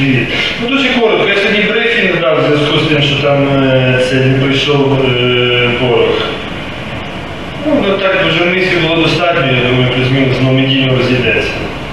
Привіт. Ну дуже коротко, я сьогодні брифінг дав в зв'язку з тим, що там це не пройшов порох. Ну так, журналістів було достатньо, я думаю, плюс-мінус медійно розійдеться.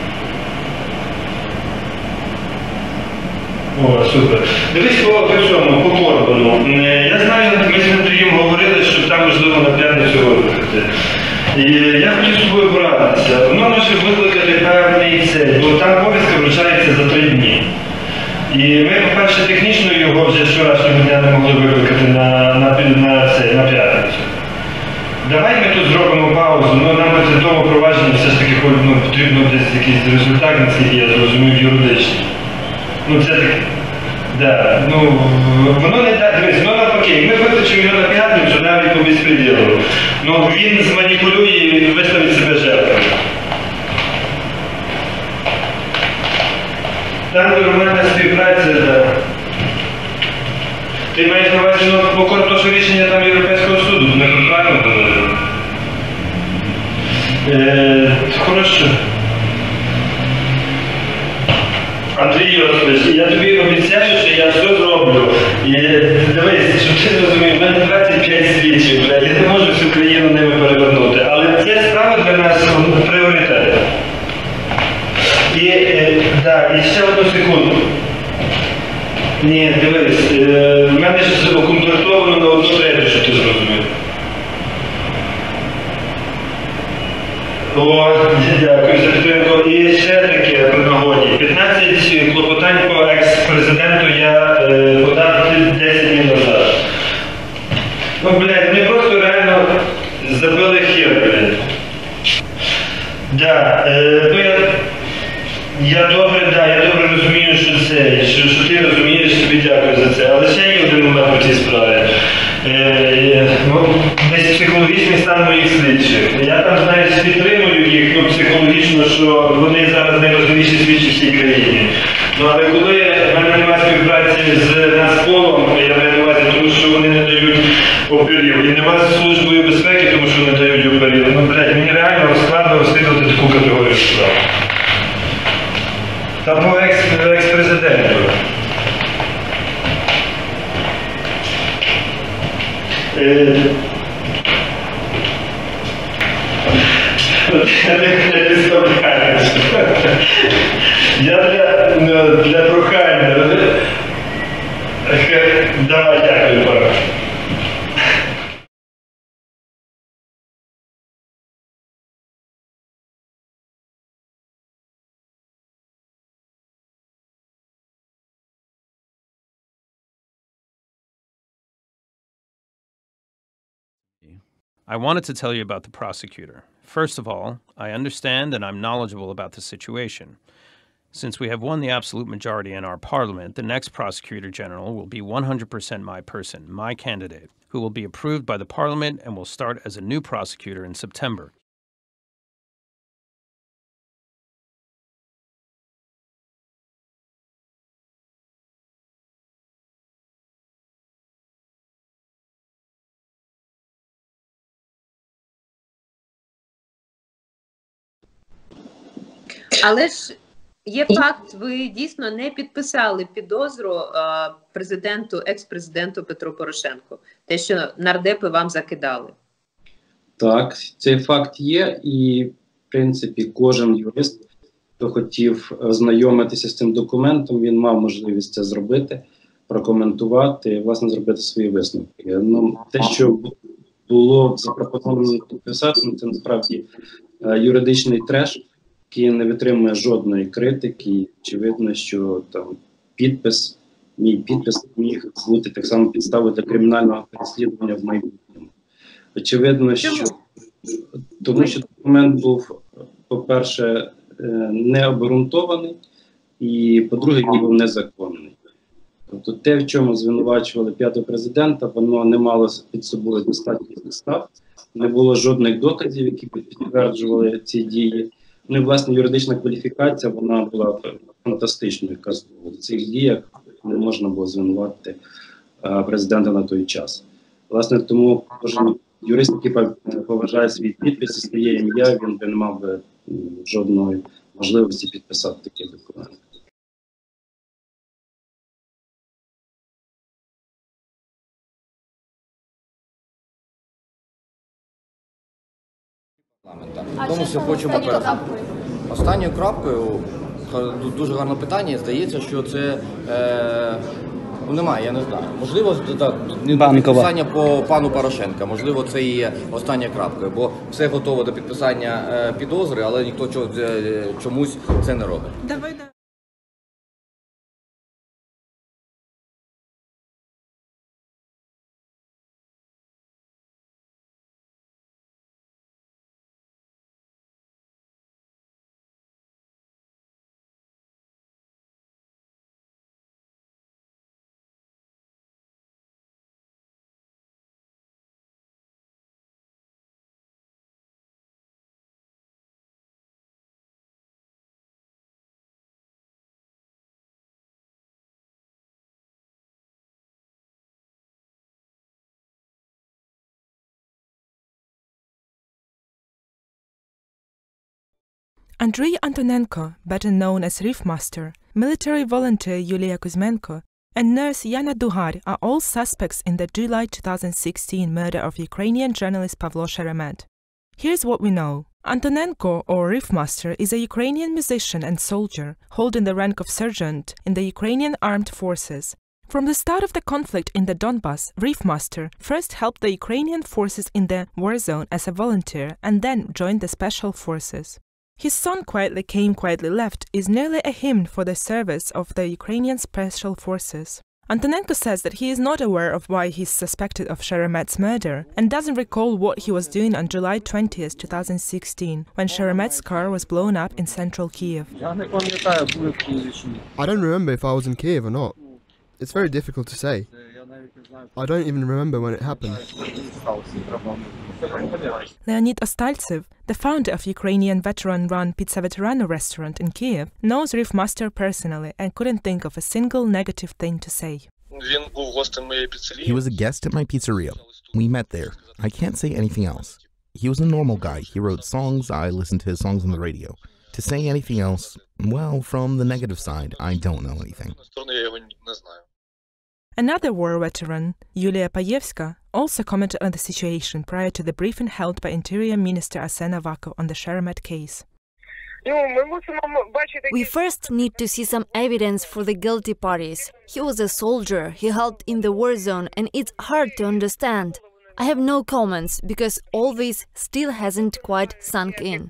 О, супер. Дивись по цьому, по Корбану. Я знаю, ми з Андрієм говорили, що там можливо на п'ятницю виїхати. І я хотів з собою порадитися. Воно може викликати певний цей, бо там повістка вручається за 3 дні. І ми, по-перше, технічно його вже вчорашнього дня не могли викликати на п'ятницю. Давай ми тут зробимо паузу, ну нам по цьому провадженню все ж таки потрібно десь якийсь результат, наскільки я зрозумів, юридичний. Ну це так, да, ну воно не так, дивись, воно навпаки, ми викличемо його на п'ятницю навіть по безпреділу. Ну він зманіпулює і виставить себе жертвою. Там нормальна співпраця, да. Ти маєш на увазі, ну, покор то, що рішення там Європейського суду, ми правильно говорили? Хорошо. Андрій Йосифович, я тобі обіцяю, що я все зроблю. І дивись, щоб ти розумів, в мене 25 слідчих, я не можу всю країну ними перевернути. Але ця справа для нас пріоритет. І, да, і ще одну секунду. Ні, дивись, в мене ж укомплектовано на 1/3, щоб ти зрозумів. О, дякую за підтримку. І ще таке при нагоді. 15 клопотань по екс-президенту я подав 10 днів назад. Ну, блядь, вони просто реально забили хір, блядь. Да, ну я добре розумію, що ти розумієш, тобі дякую за це. Але ще є один момент по цій справі. Десь психологічний стан моїх слідчих. Я там, знаєш, підтримую їх, ну, психологічно, що вони зараз найважливіші слідчі в цій країні. Ну, але коли в мене немає співпраці з Нацполом, я маю на увазі, тому що вони не дають опірів. І немає з Службою безпеки, тому що не дають опірів. Ну, блядь, мені реально складно розслідувати таку категорію справ. Та по екс-президенту. Я для прохання. Давай, дякую, пане. I wanted to tell you about the prosecutor. First of all, I understand and I'm knowledgeable about the situation. Since we have won the absolute majority in our parliament, the next prosecutor general will be 100% my person, my candidate, who will be approved by the parliament and will start as a new prosecutor in September. Але ж є факт, ви дійсно не підписали підозру екс-президенту Петру Порошенку. Те, що нардепи вам закидали. Так, цей факт є, і в принципі кожен юрист, хто хотів знайомитися з цим документом, він мав можливість це зробити, прокоментувати, власне, зробити свої висновки. Ну, те, що було запропоновано підписати, це насправді юридичний треш, який не витримує жодної критики. Очевидно, що там мій підпис міг бути так само підставою для кримінального переслідування в майбутньому. Очевидно, що тому що документ був, по-перше, не обґрунтований, і, по-друге, він був незаконний. Тобто те, в чому звинувачували 5-го президента, воно не мало під собою достатньо підстав, не було жодних доказів, які підтверджували ці дії. Ну і, власне, юридична кваліфікація, вона була фантастичною, якраз в цих діях не можна було звинуватити президента на той час. Власне, тому кожен юрист, який поважає свій підпис і своє ім'я, він не мав би жодної можливості підписати такий документ. Тому що хочемо останньою крапкою, дуже гарне питання, здається, що це немає, я не знаю. Можливо, підписання по пану Порошенка, можливо, це і є остання крапка, бо все готово до підписання підозри, але ніхто чомусь це не робить. Andriy Antonenko, better known as Reefmaster, military volunteer Yulia Kuzmenko, and nurse Yana Dugar are all suspects in the July 2016 murder of Ukrainian journalist Pavlo Sheremet. Here's what we know. Antonenko, or Reefmaster, is a Ukrainian musician and soldier, holding the rank of sergeant in the Ukrainian armed forces. From the start of the conflict in the Donbas, Reefmaster first helped the Ukrainian forces in the war zone as a volunteer and then joined the special forces. His song Quietly Came, Quietly Left is nearly a hymn for the service of the Ukrainian special forces. Antonenko says that he is not aware of why he is suspected of Sheremet's murder and doesn't recall what he was doing on July 20, 2016, when Sheremet's car was blown up in central Kiev. I don't remember if I was in Kiev or not. It's very difficult to say. I don't even remember when it happened. Leonid Ostaltsev, the founder of Ukrainian veteran-run Pizza Veterano restaurant in Kiev, knows Reefmaster personally and couldn't think of a single negative thing to say. He was a guest at my pizzeria. We met there. I can't say anything else. He was a normal guy. He wrote songs. I listened to his songs on the radio. To say anything else, well, from the negative side, I don't know anything. Another war veteran, Yulia Payevska, also commented on the situation prior to the briefing held by Interior Minister Arsen Avakov on the Sheremet case. We first need to see some evidence for the guilty parties. He was a soldier, he helped in the war zone, and it's hard to understand. I have no comments, because all this still hasn't quite sunk in.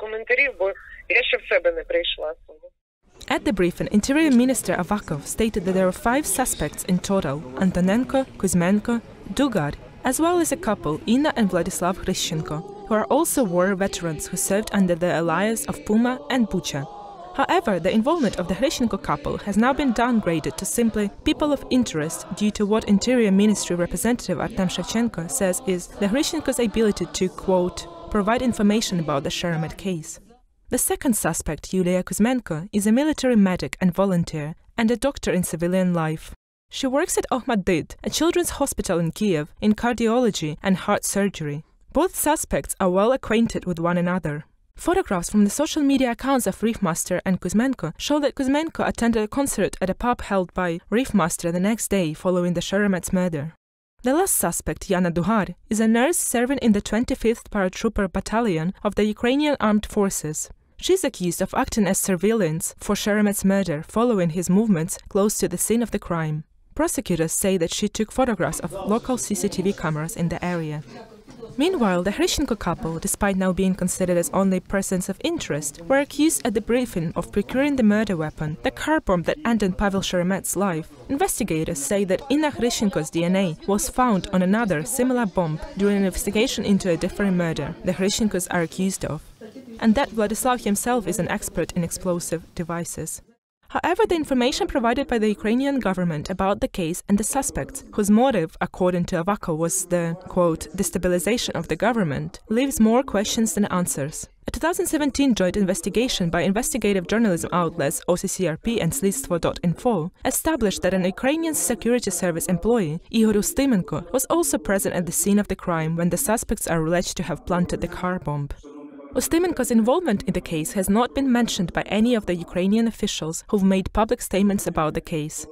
At the briefing, Interior Minister Avakov stated that there are 5 suspects in total: Antonenko, Kuzmenko, Dugar, as well as a couple, Inna and Vladislav Hryshchenko, who are also war veterans who served under the alias of Puma and Bucha. However, the involvement of the Hryshchenko couple has now been downgraded to simply people of interest due to what Interior Ministry representative Artem Shevchenko says is the Hryshchenko's ability to, quote, provide information about the Sheremet case. The second suspect, Yulia Kuzmenko, is a military medic and volunteer, and a doctor in civilian life. She works at Ohmad-Dyd, a children's hospital in Kiev, in cardiology and heart surgery. Both suspects are well acquainted with one another. Photographs from the social media accounts of Reefmaster and Kuzmenko show that Kuzmenko attended a concert at a pub held by Reefmaster the next day following the Sheremet's murder. The last suspect, Yana Dugar, is a nurse serving in the 25th Paratrooper Battalion of the Ukrainian Armed Forces. She is accused of acting as surveillance for Sheremet's murder following his movements close to the scene of the crime. Prosecutors say that she took photographs of local CCTV cameras in the area. Meanwhile, the Hryshchenko couple, despite now being considered as only persons of interest, were accused at the briefing of procuring the murder weapon, the car bomb that ended Pavel Sheremet's life. Investigators say that Inna Hryshchenko's DNA was found on another similar bomb during an investigation into a different murder the Hryshchenkos are accused of, and that Vladislav himself is an expert in explosive devices. However, the information provided by the Ukrainian government about the case and the suspects, whose motive, according to Avakov, was the, quote, destabilization of the government, leaves more questions than answers. A 2017 joint investigation by investigative journalism outlets OCCRP and Slidstvo.info established that an Ukrainian security service employee, Igor Ustimenko, was also present at the scene of the crime when the suspects are alleged to have planted the car bomb. Ustimenko's involvement in the case has not been mentioned by any of the Ukrainian officials who've made public statements about the case.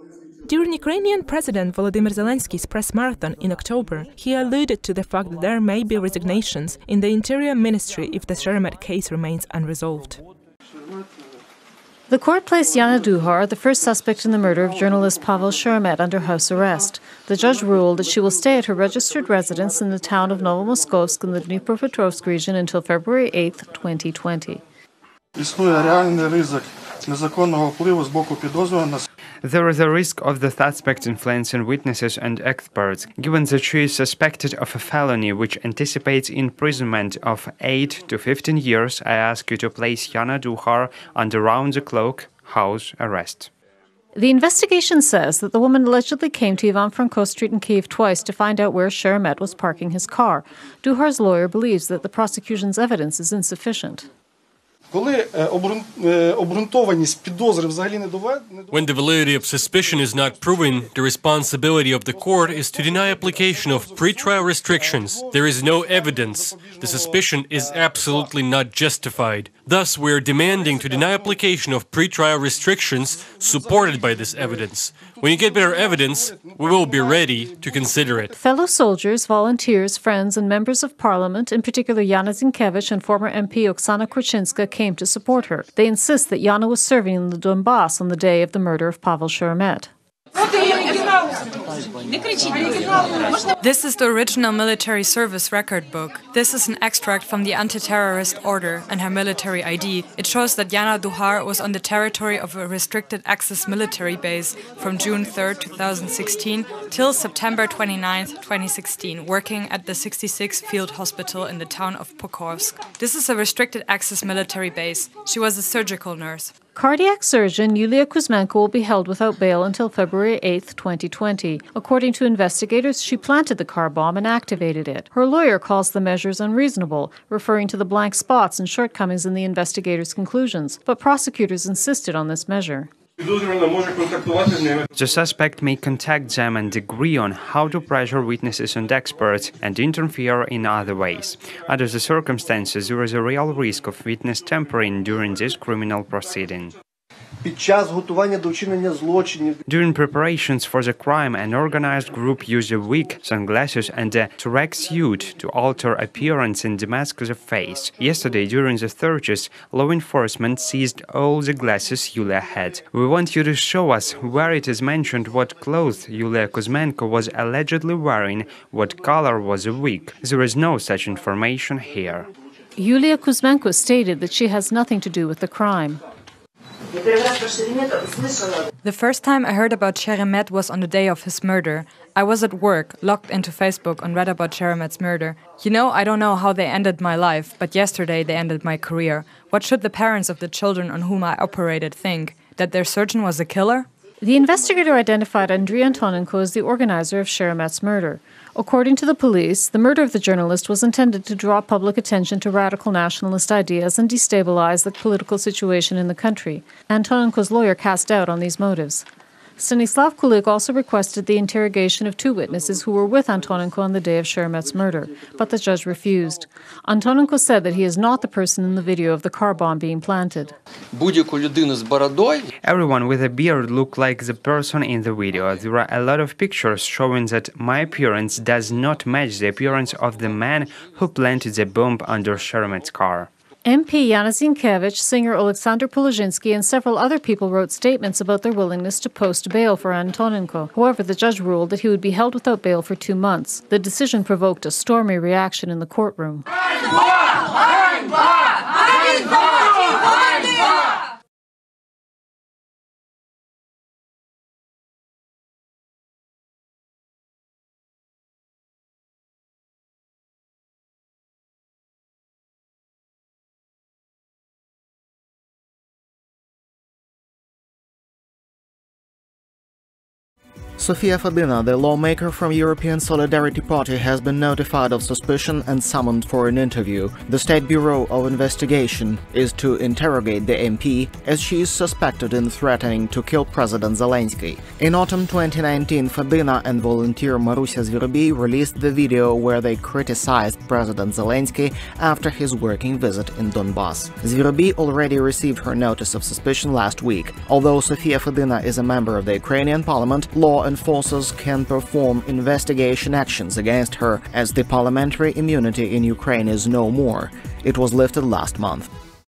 During Ukrainian President Volodymyr Zelensky's press marathon in October, he alluded to the fact that there may be resignations in the Interior Ministry if the Sheremet case remains unresolved. The court placed Yana Duhar, the first suspect in the murder of journalist Pavel Sheremet, under house arrest. The judge ruled that she will stay at her registered residence in the town of Novomoskovsk in the Dnipropetrovsk region until February 8, 2020. There is a risk of the suspect influencing witnesses and experts. Given that she is suspected of a felony which anticipates imprisonment of 8 to 15 years, I ask you to place Yana Duhar under round-the-clock house arrest. The investigation says that the woman allegedly came to Ivan Franko Street in Kyiv twice to find out where Sheremet was parking his car. Duhar's lawyer believes that the prosecution's evidence is insufficient. When the validity of suspicion is not proven, the responsibility of the court is to deny application of pretrial restrictions. There is no evidence. The suspicion is absolutely not justified. Thus, we are demanding to deny application of pretrial restrictions supported by this evidence. When you get better evidence, we will be ready to consider it. Fellow soldiers, volunteers, friends, and members of parliament, in particular Yana Zinkevich and former MP Oksana Korchinska, came to support her. They insist that Yana was serving in the Donbass on the day of the murder of Pavel Sheremet. This is the original military service record book. This is an extract from the anti-terrorist order and her military ID. It shows that Yana Duhar was on the territory of a restricted access military base from June 3, 2016 till September 29, 2016, working at the 66th Field Hospital in the town of Pokrovsk. This is a restricted access military base. She was a surgical nurse. Cardiac surgeon Yulia Kuzmenko will be held without bail until February 8, 2020. According to investigators, she planted the car bomb and activated it. Her lawyer calls the measures unreasonable, referring to the blank spots and shortcomings in the investigators' conclusions, but prosecutors insisted on this measure. The suspect may contact them and agree on how to pressure witnesses and experts and interfere in other ways. Under the circumstances, there is a real risk of witness tampering during this criminal proceeding. During preparations for the crime, an organized group used a wig, sunglasses and a tracksuit to alter appearance and demask the face. Yesterday, during the searches, law enforcement seized all the glasses Yulia had. We want you to show us where it is mentioned what clothes Yulia Kuzmenko was allegedly wearing, what color was the wig. There is no such information here. Yulia Kuzmenko stated that she has nothing to do with the crime. The first time I heard about Sheremet was on the day of his murder. I was at work, logged into Facebook and read about Sheremet's murder. You know, I don't know how they ended my life, but yesterday they ended my career. What should the parents of the children on whom I operated think? That their surgeon was a killer? The investigator identified Andriy Antonenko as the organizer of Sheremet's murder. According to the police, the murder of the journalist was intended to draw public attention to radical nationalist ideas and destabilize the political situation in the country. Antonenko's lawyer cast doubt on these motives. Stanislav Kulik also requested the interrogation of two witnesses who were with Antonenko on the day of Sheremet's murder, but the judge refused. Antonenko said that he is not the person in the video of the car bomb being planted. Everyone with a beard looked like the person in the video. There are a lot of pictures showing that my appearance does not match the appearance of the man who planted the bomb under Sheremet's car. MP Yana Zinkevich, singer Alexander Polozhinsky, and several other people wrote statements about their willingness to post bail for Antonenko. However, the judge ruled that he would be held without bail for 2 months. The decision provoked a stormy reaction in the courtroom. Sofia Fadina, the lawmaker from European Solidarity Party, has been notified of suspicion and summoned for an interview. The State Bureau of Investigation is to interrogate the MP, as she is suspected in threatening to kill President Zelensky. In autumn 2019, Fadina and volunteer Marusia Zverby released the video where they criticized President Zelensky after his working visit in Donbass. Zverby already received her notice of suspicion last week. Although Sofia Fadina is a member of the Ukrainian parliament, law enforcers can perform investigation actions against her, as the parliamentary immunity in Ukraine is no more. It was lifted last month.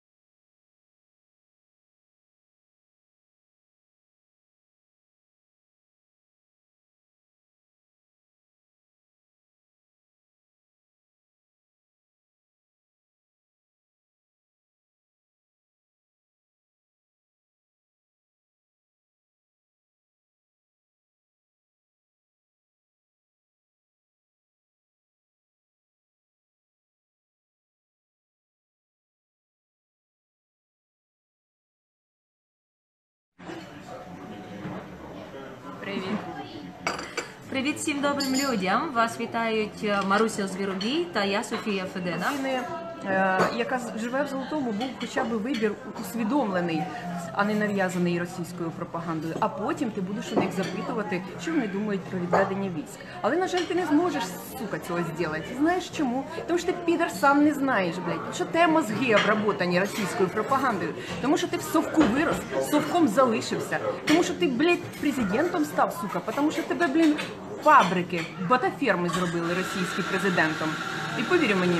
Привіт всім добрим людям. Вас вітають Маруся Звіробій та я, Софія Федина. Яка живе в Золотому, був хоча б вибір усвідомлений, а не нав'язаний російською пропагандою. А потім ти будеш у них запитувати, що вони думають про відведення військ. Але, на жаль, ти не зможеш, сука, цього зробити. Знаєш чому? Тому що ти, підар, сам не знаєш, блядь, що те мозги обработані російською пропагандою. Тому що ти в совку вирос, совком залишився. Тому що ти, блядь, президентом став, сука. Тому що тебе, блін, фабрики, ботаферми зробили російським президентом. І повір мені,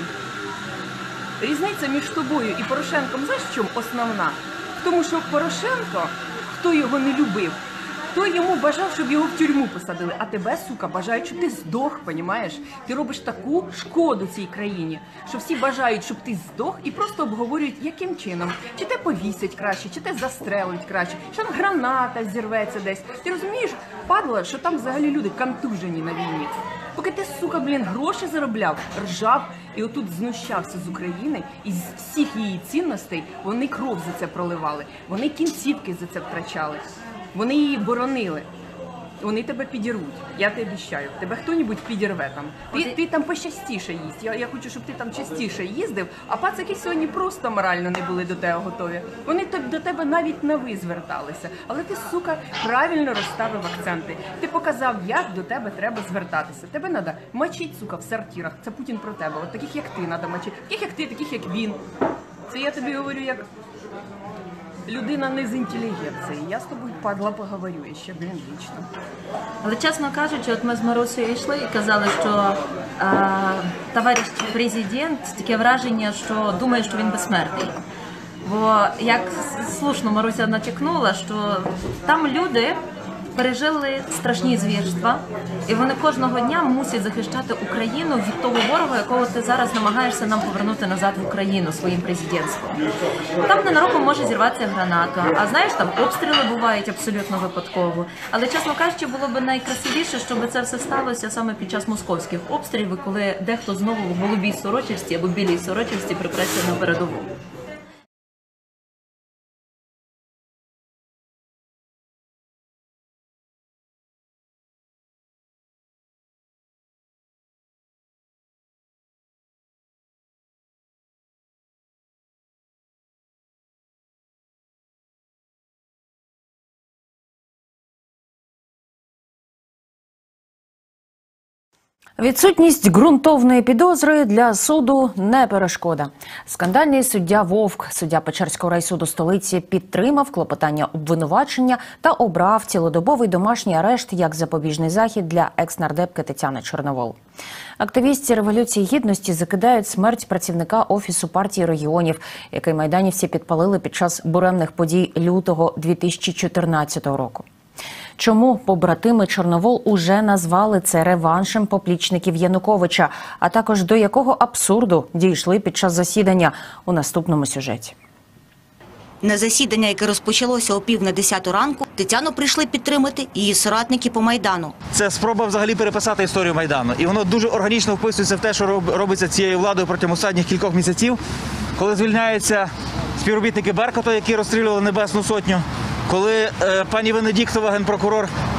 різниця між тобою і Порошенком, знаєш, в чому основна? В тому, що Порошенко, хто його не любив, той йому бажав, щоб його в тюрму посадили, а тебе, сука, бажають, щоб ти здох, понімаєш? Ти робиш таку шкоду цій країні, що всі бажають, щоб ти здох, і просто обговорюють, яким чином. Чи те повісять краще, чи те застрелить краще, що там граната зірветься десь. Ти розумієш, падла, що там взагалі люди контужені на війні. Поки ти, сука, блін, гроші заробляв, ржав і отут знущався з України, і з всіх її цінностей вони кров за це проливали, вони кінцівки за це втрачали, вони її боронили. Вони тебе підірвуть, я тобі обіцяю. Тебе хто-небудь підірве там. Ти там пощастіше їсть. Я хочу, щоб ти там частіше їздив, а пацаки сьогодні просто морально не були до тебе готові. Вони до тебе навіть на ви зверталися. Але ти, сука, правильно розставив акценти. Ти показав, як до тебе треба звертатися. Тебе треба мочити, сука, в сортирах. Це Путін про тебе. От таких, як ти, треба мочити. Таких, як ти, таких, як він. Це я тобі говорю, як людина не з інтелігенції. Я з тобою, падла, поговорю ще, блін, вічно. Але, чесно кажучи, от ми з Марусею йшли і казали, що товариш президент, таке враження, що думає, що він безсмертний. Бо, як слушно Маруся натякнула, що там люди пережили страшні звірства, і вони кожного дня мусять захищати Україну від того ворога, якого ти зараз намагаєшся нам повернути назад в Україну своїм президентством. Там ненароком може зірватися граната, а знаєш, там обстріли бувають абсолютно випадково. Але, чесно кажучи, було б найкрасивіше, щоб це все сталося саме під час московських обстрілів, коли дехто знову в голубій сорочці або білій сорочці припреться на передову. Відсутність ґрунтовної підозри для суду не перешкода. Скандальний суддя Вовк, суддя Печерського райсуду столиці, підтримав клопотання обвинувачення та обрав цілодобовий домашній арешт як запобіжний захід для екс-нардепки Тетяни Чорновол. Активісти Революції Гідності закидають смерть працівника Офісу партії регіонів, який майданівці підпалили під час буремних подій лютого 2014 року. Чому побратими Чорновол уже назвали це реваншем поплічників Януковича, а також до якого абсурду дійшли під час засідання у наступному сюжеті. На засідання, яке розпочалося о 9:50 ранку, Тетяну прийшли підтримати її соратники по Майдану. Це спроба взагалі переписати історію Майдану. І воно дуже органічно вписується в те, що робиться цією владою протягом останніх кількох місяців, коли звільняються співробітники Беркута, які розстрілювали Небесну Сотню, коли пані Венедіктова, генпрокурор,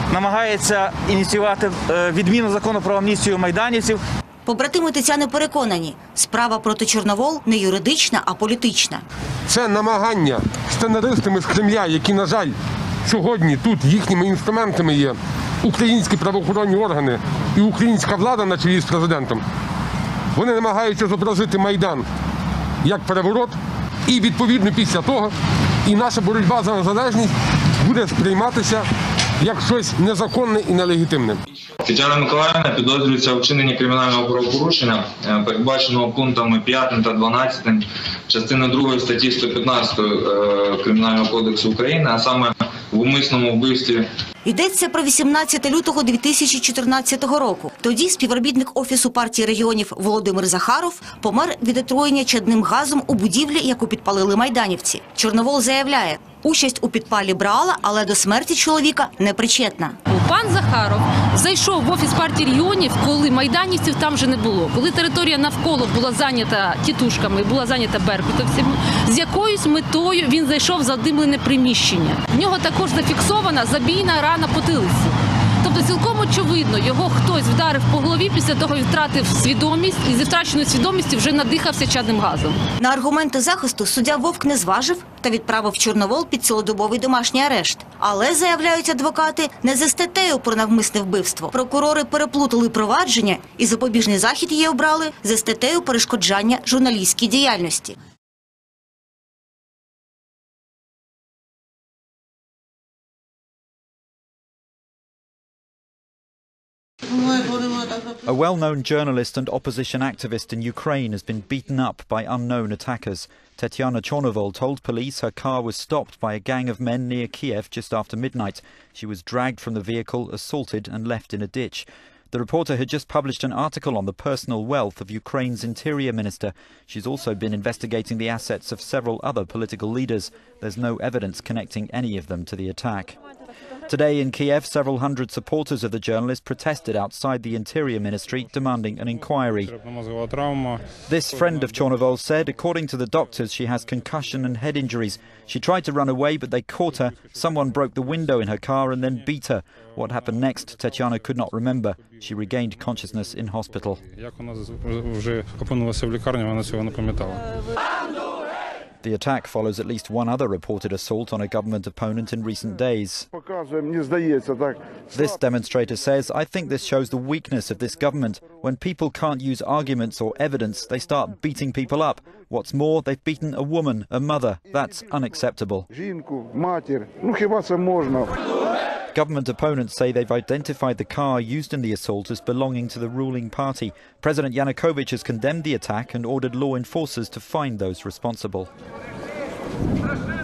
намагається ініціювати відміну закону про амністію майданівців. Побратими Тетяни переконані, справа проти Чорновол не юридична, а політична. Це намагання сценаристами з Кремля, які, на жаль, сьогодні тут їхніми інструментами є українські правоохоронні органи і українська влада на чолі з президентом. Вони намагаються зобразити Майдан як переворот, і відповідно після того і наша боротьба за незалежність буде сприйматися як щось незаконне і нелегітимне. Тетяна Миколаївна підозрюється у вчиненні кримінального правопорушення, передбаченого пунктами 5 та 12 частини 2 статті 115 Кримінального кодексу України, а саме в умисному вбивстві. Йдеться про 18 лютого 2014 року. Тоді співробітник Офісу партії регіонів Володимир Захаров помер від отруєння чадним газом у будівлі, яку підпалили майданівці. Чорновол заявляє, участь у підпалі брала, але до смерті чоловіка не причетна. Пан Захаров зайшов в Офіс партії регіонів, коли майданівців там вже не було. Коли територія навколо була зайнята тітушками, була зайнята беркутовцями, з якоюсь метою він зайшов в задимлене приміщення. В нього також зафіксована забійна рана потилиці. Тобто цілком очевидно, його хтось вдарив по голові, після того він втратив свідомість і зі втраченої свідомості вже надихався чадним газом. На аргументи захисту суддя Вовк не зважив та відправив Чорновол під цілодобовий домашній арешт. Але, заявляють адвокати, не за статтею про навмисне вбивство. Прокурори переплутали провадження і запобіжний захід її обрали за статтею перешкоджання журналістській діяльності. A well-known journalist and opposition activist in Ukraine has been beaten up by unknown attackers. Tetiana Chornovol told police her car was stopped by a gang of men near Kiev just after midnight. She was dragged from the vehicle, assaulted and left in a ditch. The reporter had just published an article on the personal wealth of Ukraine's interior minister. She's also been investigating the assets of several other political leaders. There's no evidence connecting any of them to the attack. Today in Kiev, several hundred supporters of the journalist protested outside the Interior Ministry, demanding an inquiry. This friend of Chornovol said, according to the doctors, she has concussion and head injuries. She tried to run away, but they caught her. Someone broke the window in her car and then beat her. What happened next, Tetiana could not remember. She regained consciousness in hospital. The attack follows at least one other reported assault on a government opponent in recent days. This demonstrator says, I think this shows the weakness of this government. When people can't use arguments or evidence, they start beating people up. What's more, they've beaten a woman, a mother. That's unacceptable. Government opponents say they've identified the car used in the assault as belonging to the ruling party. President Yanukovych has condemned the attack and ordered law enforcers to find those responsible.